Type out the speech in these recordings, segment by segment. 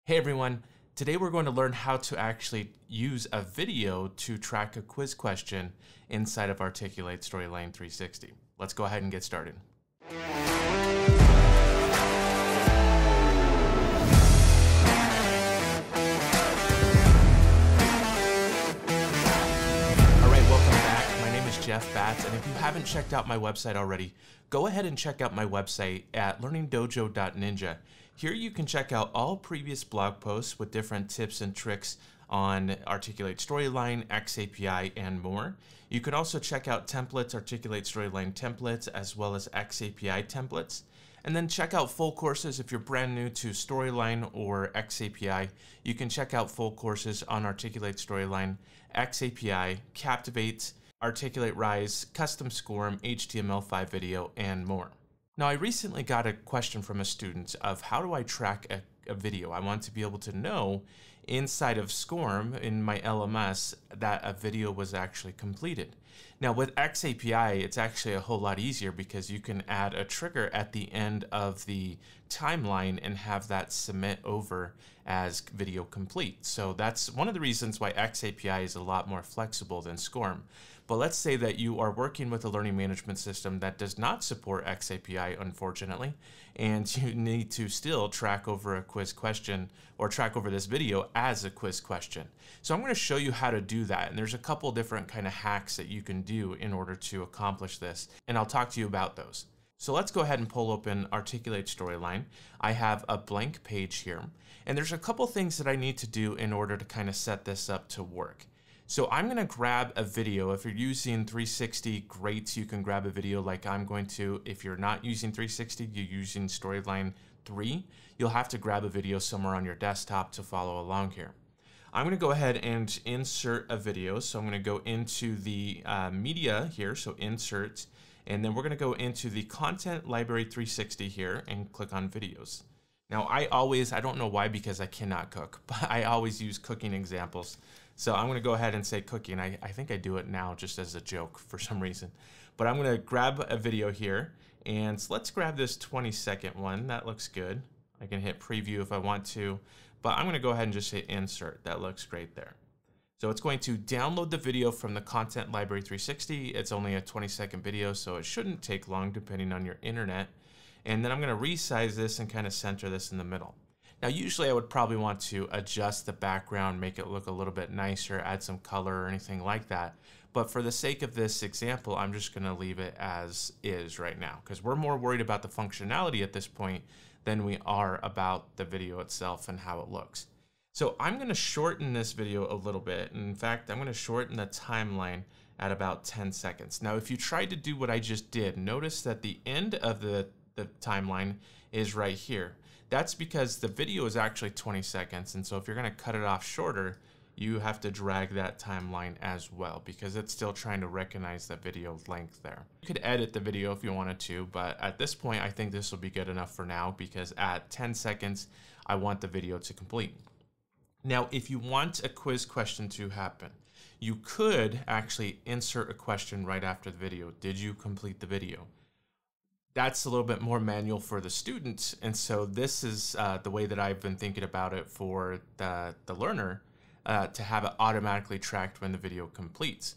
Hey everyone, today we're going to learn how to actually use a video to track a quiz question inside of Articulate Storyline 360. Let's go ahead and get started. All right, welcome back. My name is Jeff Batts, and if you haven't checked out my website already, go ahead and check out my website at learningdojo.ninja. Here you can check out all previous blog posts with different tips and tricks on Articulate Storyline, xAPI, and more. You can also check out templates, Articulate Storyline templates, as well as xAPI templates. And then check out full courses if you're brand new to Storyline or xAPI. You can check out full courses on Articulate Storyline, xAPI, Captivate, Articulate Rise, Custom SCORM, HTML5 video, and more. Now, I recently got a question from a student of how do I track a video? I want to be able to know inside of SCORM in my LMS that a video was actually completed. Now with xAPI, it's actually a whole lot easier because you can add a trigger at the end of the timeline and have that submit over as video complete. So that's one of the reasons why xAPI is a lot more flexible than SCORM. But let's say that you are working with a learning management system that does not support xAPI, unfortunately, and you need to still track over a quiz question or track over this video as a quiz question. So I'm going to show you how to do that. And there's a couple different kind of hacks that you can do in order to accomplish this. And I'll talk to you about those. So let's go ahead and pull open Articulate Storyline. I have a blank page here. And there's a couple things that I need to do in order to kind of set this up to work. So I'm going to grab a video. If you're using 360, great, you can grab a video like I'm going to. If you're not using 360, you're using Storyline 3, you'll have to grab a video somewhere on your desktop to follow along here. I'm going to go ahead and insert a video. So I'm going to go into the media here, so insert, and then we're going to go into the Content Library 360 here and click on videos. Now I don't know why, because I cannot cook, but I always use cooking examples. So I'm going to go ahead and say cooking. I think I do it now just as a joke for some reason. But I'm going to grab a video here, and let's grab this 20-second one. That looks good. I can hit preview if I want to, but I'm going to go ahead and just hit insert. That looks great there. So it's going to download the video from the Content Library 360. It's only a 20-second video, so it shouldn't take long depending on your internet. And then I'm going to resize this and kind of center this in the middle. Now, usually I would probably want to adjust the background, make it look a little bit nicer, add some color or anything like that. But for the sake of this example, I'm just going to leave it as is right now, because we're more worried about the functionality at this point than we are about the video itself and how it looks. So I'm going to shorten this video a little bit. In fact, I'm going to shorten the timeline at about 10 seconds. Now, if you tried to do what I just did, notice that the end of the timeline is right here. That's because the video is actually 20 seconds. And so if you're going to cut it off shorter, you have to drag that timeline as well, because it's still trying to recognize that video length there. You could edit the video if you wanted to, but at this point, I think this will be good enough for now, because at 10 seconds, I want the video to complete. Now, if you want a quiz question to happen, you could actually insert a question right after the video. Did you complete the video? That's a little bit more manual for the students, and so this is the way that I've been thinking about it for the learner to have it automatically tracked when the video completes.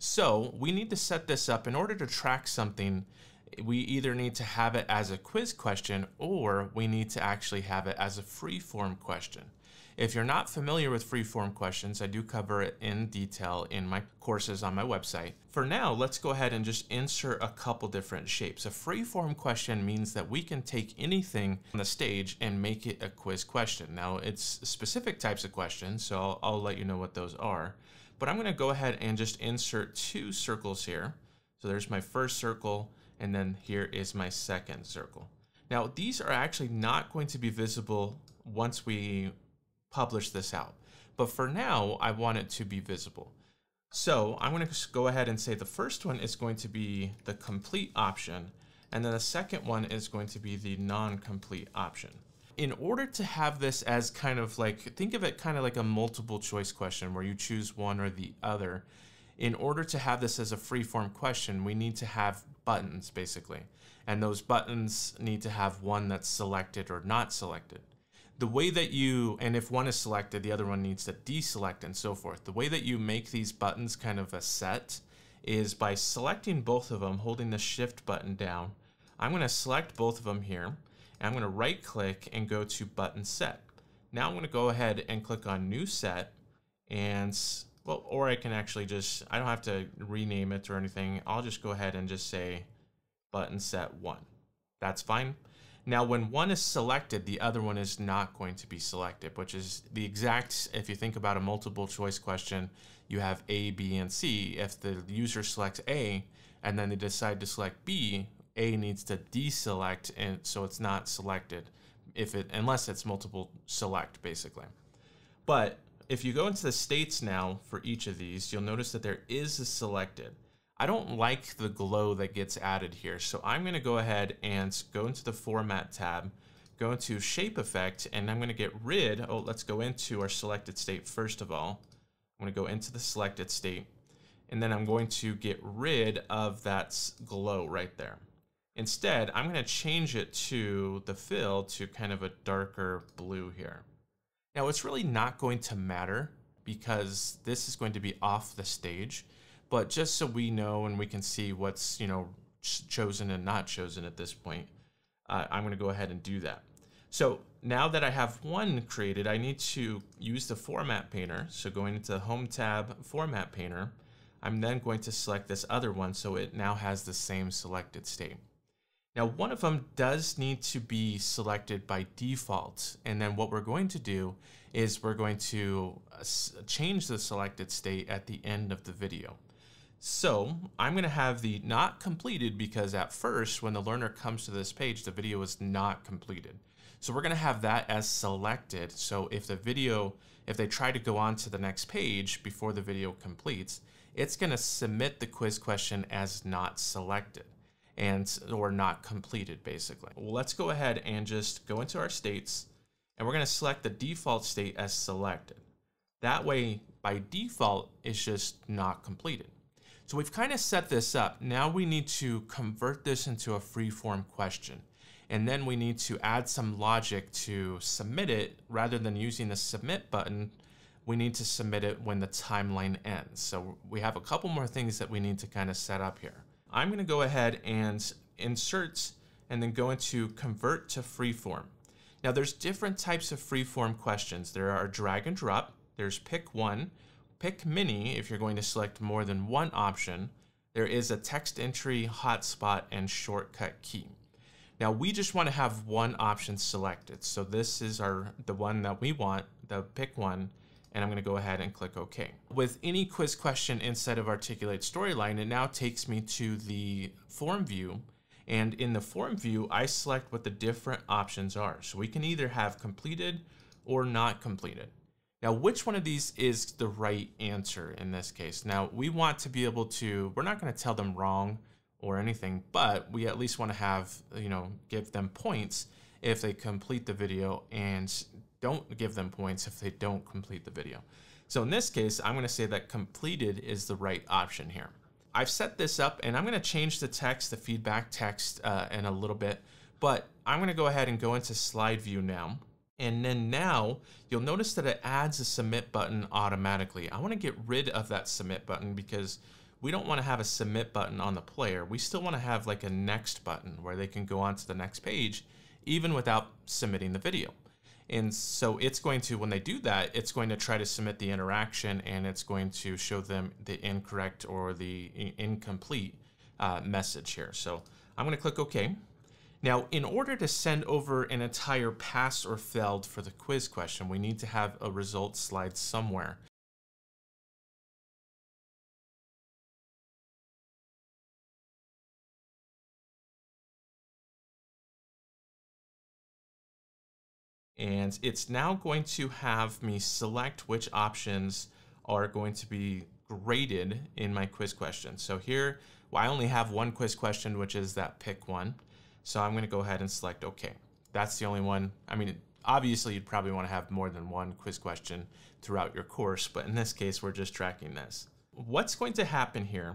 So we need to set this up. In order to track something, we either need to have it as a quiz question or we need to actually have it as a free-form question. If you're not familiar with Freeform Questions, I do cover it in detail in my courses on my website. For now, let's go ahead and just insert a couple different shapes. A Freeform question means that we can take anything on the stage and make it a quiz question. Now, it's specific types of questions, so I'll let you know what those are. But I'm going to go ahead and just insert two circles here. So there's my first circle, and then here is my second circle. Now, these are actually not going to be visible once we publish this out. But for now, I want it to be visible. So I'm going to go ahead and say the first one is going to be the complete option, and then the second one is going to be the non-complete option. In order to have this as kind of like, think of it kind of like a multiple choice question where you choose one or the other. In order to have this as a free-form question, we need to have buttons basically. And those buttons need to have one that's selected or not selected. The way that you, and if one is selected, the other one needs to deselect and so forth. The way that you make these buttons kind of a set is by selecting both of them, holding the shift button down. I'm going to select both of them here, and I'm going to right click and go to button set. Now I'm going to go ahead and click on new set, and well, or I can actually just, I don't have to rename it or anything. I'll just go ahead and just say button set 1. That's fine. Now when one is selected, the other one is not going to be selected, which is the exact, if you think about a multiple choice question, you have A, B, and C. If the user selects A and then they decide to select B, A needs to deselect, and so it's not selected unless it's multiple select, basically. But if you go into the states now for each of these, you'll notice that there is a selected. I don't like the glow that gets added here, so I'm going to go ahead and go into the Format tab, go into Shape Effect, and I'm going to get rid, let's go into our selected state first of all. I'm going to go into the selected state, and then I'm going to get rid of that glow right there. Instead, I'm going to change it to the fill to kind of a darker blue here. Now, it's really not going to matter because this is going to be off the stage. But just so we know and we can see what's, chosen and not chosen at this point, I'm going to go ahead and do that. So now that I have one created, I need to use the Format Painter. So going into the Home tab, Format Painter, I'm then going to select this other one so it now has the same selected state. Now one of them does need to be selected by default. And then what we're going to do is we're going to change the selected state at the end of the video. So I'm going to have the not completed because at first when the learner comes to this page, the video is not completed. So we're going to have that as selected. So if they try to go on to the next page before the video completes, it's going to submit the quiz question as not selected or not completed, basically. Well, let's go ahead and just go into our states, and we're going to select the default state as selected. That way, by default, it's just not completed. So we've kind of set this up. Now we need to convert this into a freeform question. And then we need to add some logic to submit it. Rather than using the submit button, we need to submit it when the timeline ends. So we have a couple more things that we need to kind of set up here. I'm going to go ahead and insert and then go into convert to freeform. Now there's different types of freeform questions. There are drag and drop. There's pick one. Pick mini if you're going to select more than one option. There is a text entry, hotspot, and shortcut key. Now we just want to have one option selected. So this is the one that we want, the pick one, and I'm going to go ahead and click OK. With any quiz question inside of Articulate Storyline, it now takes me to the form view. And in the form view, I select what the different options are. So we can either have completed or not completed. Now, which one of these is the right answer in this case? Now, we want to be able to, we're not going to tell them wrong or anything, but we at least want to have, give them points if they complete the video and don't give them points if they don't complete the video. So in this case, I'm going to say that completed is the right option here. I've set this up and I'm going to change the text, the feedback text in a little bit, but I'm going to go ahead and go into slide view now. And then now you'll notice that it adds a submit button automatically. I want to get rid of that submit button because we don't want to have a submit button on the player. We still want to have like a next button where they can go on to the next page even without submitting the video. And so it's going to, when they do that, it's going to try to submit the interaction and it's going to show them the incorrect or the incomplete message here. So I'm going to click OK. Now, in order to send over an entire pass or failed for the quiz question, we need to have a result slide somewhere. And it's now going to have me select which options are going to be graded in my quiz question. So here, I only have one quiz question, which is that pick one. So I'm going to go ahead and select OK. That's the only one. I mean, obviously, you'd probably want to have more than one quiz question throughout your course, but in this case, we're just tracking this. What's going to happen here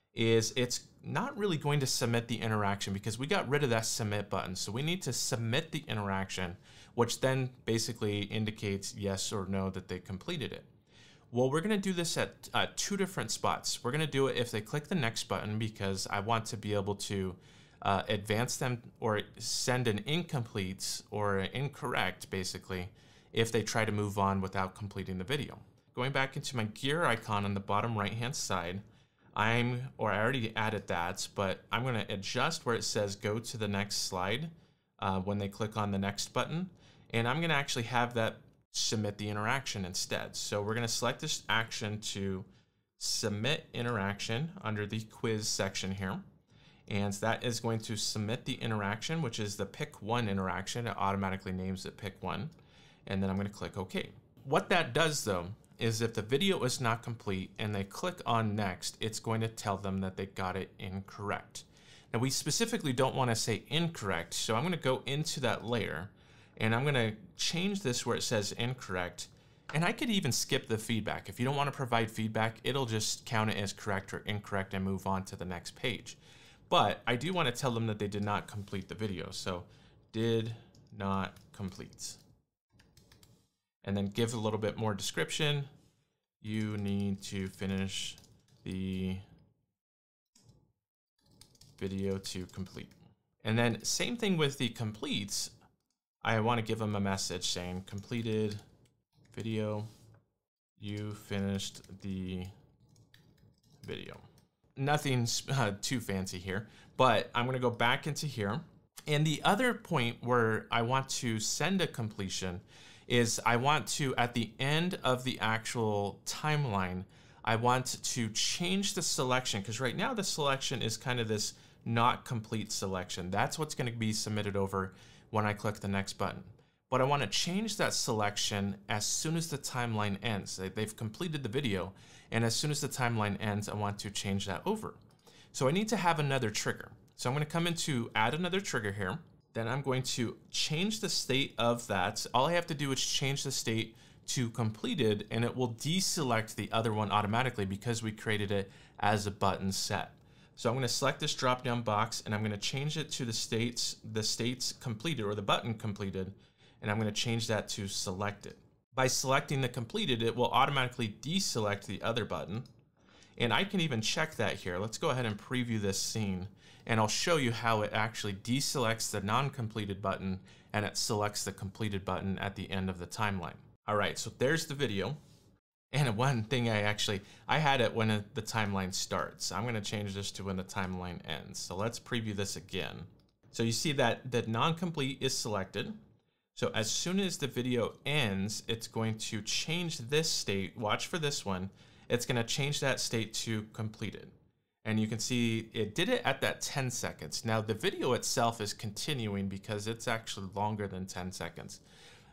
is it's not really going to submit the interaction because we got rid of that submit button. So we need to submit the interaction, which then basically indicates yes or no that they completed it. Well, we're going to do this at two different spots. We're going to do it if they click the next button because I want to be able to advance them or send an incomplete or an incorrect, basically, if they try to move on without completing the video. Going back into my gear icon on the bottom right-hand side, I already added that, but I'm going to adjust where it says go to the next slide when they click on the next button. And I'm going to actually have that submit the interaction instead. So we're going to select this action to submit interaction under the quiz section here. And that is going to submit the interaction, which is the pick one interaction. It automatically names it pick one. And then I'm going to click OK. What that does though, is if the video is not complete and they click on next, it's going to tell them that they got it incorrect. Now we specifically don't want to say incorrect, so I'm going to go into that layer and I'm going to change this where it says incorrect. And I could even skip the feedback. If you don't want to provide feedback, it'll just count it as correct or incorrect and move on to the next page. But I do want to tell them that they did not complete the video. So did not complete. And then give a little bit more description. You need to finish the video to complete. And then same thing with the completes. I want to give them a message saying completed video, you finished the video. Nothing's too fancy here, but I'm going to go back into here. And the other point where I want to send a completion is I want to, at the end of the actual timeline, I want to change the selection, because right now the selection is kind of this not complete selection. That's what's going to be submitted over when I click the next button. But I want to change that selection as soon as the timeline ends. They've completed the video, and as soon as the timeline ends, I want to change that over. So I need to have another trigger. So I'm going to come into add another trigger here. Then I'm going to change the state of that. All I have to do is change the state to completed, and it will deselect the other one automatically because we created it as a button set. So I'm going to select this drop down box and I'm going to change it to the states completed, or the button completed, and I'm going to change that to selected. By selecting the completed, it will automatically deselect the other button. And I can even check that here. Let's go ahead and preview this scene, and I'll show you how it actually deselects the non-completed button and it selects the completed button at the end of the timeline. All right, so there's the video. And one thing I had it when the timeline starts. I'm gonna change this to when the timeline ends. So let's preview this again. So you see that the non-complete is selected. So as soon as the video ends, it's going to change this state. Watch for this one. It's going to change that state to completed. And you can see it did it at that 10 seconds. Now the video itself is continuing because it's actually longer than 10 seconds.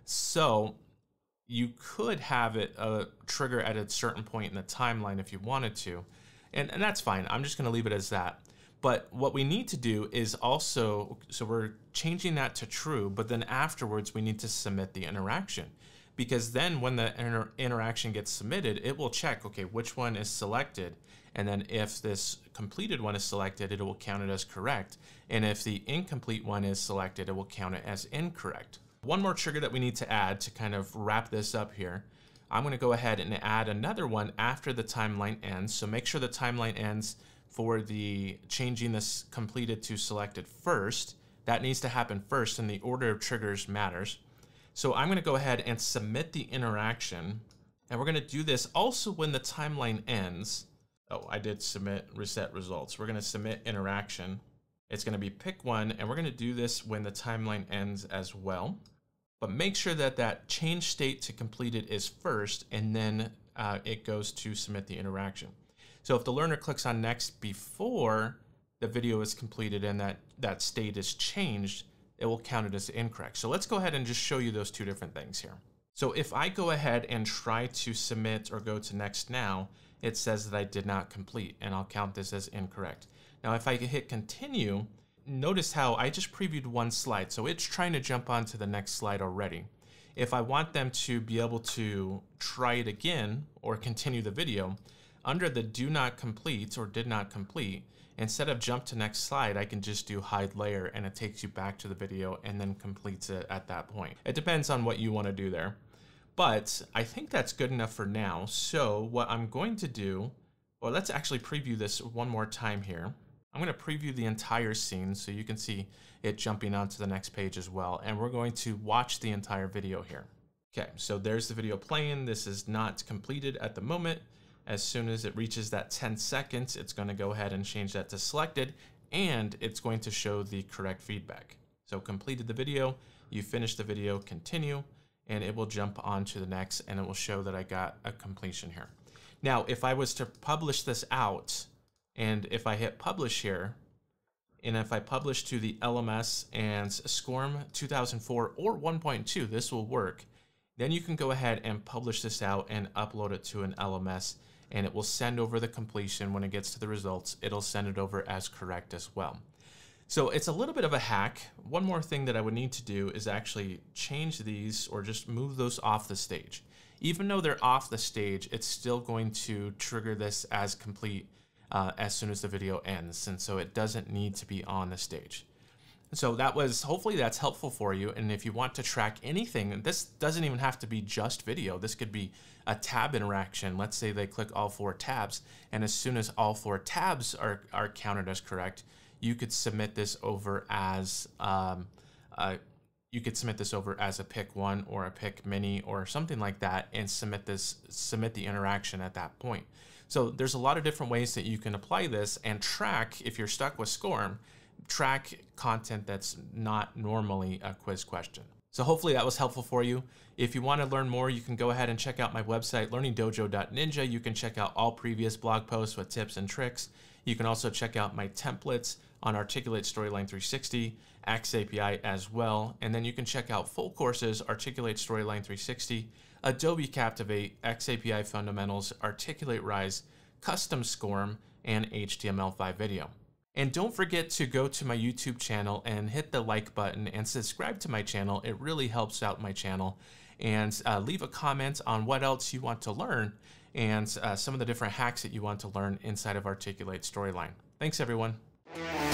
So you could have it trigger at a certain point in the timeline if you wanted to. And that's fine. I'm just going to leave it as that. But what we need to do is also, so we're changing that to true, but then afterwards we need to submit the interaction. Because then when the interaction gets submitted, it will check, okay, which one is selected. And then if this completed one is selected, it will count it as correct. And if the incomplete one is selected, it will count it as incorrect. One more trigger that we need to add to kind of wrap this up here. I'm going to go ahead and add another one after the timeline ends. So make sure the timeline ends for the changing this completed to selected first. That needs to happen first, and the order of triggers matters. So I'm going to go ahead and submit the interaction, and we're going to do this also when the timeline ends. Oh, I did submit reset results. We're going to submit interaction. It's going to be pick one, and we're going to do this when the timeline ends as well. But make sure that that change state to completed is first, and then it goes to submit the interaction. So if the learner clicks on next before the video is completed and that state is changed, it will count it as incorrect. So let's go ahead and just show you those two different things here. So if I go ahead and try to submit or go to next now, it says that I did not complete, and I'll count this as incorrect. Now if I hit continue, notice how I just previewed one slide, so it's trying to jump on to the next slide already. If I want them to be able to try it again or continue the video, under the do not complete or did not complete, instead of jump to next slide, I can just do hide layer and it takes you back to the video and then completes it at that point. It depends on what you want to do there. But I think that's good enough for now. So what I'm going to do, well, let's actually preview this one more time here. I'm going to preview the entire scene so you can see it jumping onto the next page as well. And we're going to watch the entire video here. Okay, so there's the video playing. This is not completed at the moment. As soon as it reaches that 10 seconds, it's going to go ahead and change that to selected, and it's going to show the correct feedback. So completed the video, you finished the video, continue, and it will jump on to the next, and it will show that I got a completion here. Now, if I was to publish this out, and if I hit publish here, and if I publish to the LMS and SCORM 2004 or 1.2, this will work. Then you can go ahead and publish this out and upload it to an LMS, and it will send over the completion. When it gets to the results, it'll send it over as correct as well. So it's a little bit of a hack. One more thing that I would need to do is actually change these or just move those off the stage. Even though they're off the stage, it's still going to trigger this as complete as soon as the video ends. And so it doesn't need to be on the stage. So hopefully that's helpful for you. And if you want to track anything, this doesn't even have to be just video. This could be a tab interaction. Let's say they click all 4 tabs, and as soon as all 4 tabs are counted as correct, you could submit this over as a pick 1 or a pick mini or something like that, and submit the interaction at that point. So there's a lot of different ways that you can apply this and track, if you're stuck with SCORM, track content that's not normally a quiz question. So hopefully that was helpful for you. If you want to learn more, you can go ahead and check out my website, learningdojo.ninja. You can check out all previous blog posts with tips and tricks. You can also check out my templates on Articulate Storyline 360, xAPI as well. And then you can check out full courses, Articulate Storyline 360, Adobe Captivate, xAPI Fundamentals, Articulate Rise, Custom SCORM, and HTML5 video. And don't forget to go to my YouTube channel and hit the like button and subscribe to my channel. It really helps out my channel. And leave a comment on what else you want to learn and some of the different hacks that you want to learn inside of Articulate Storyline. Thanks, everyone.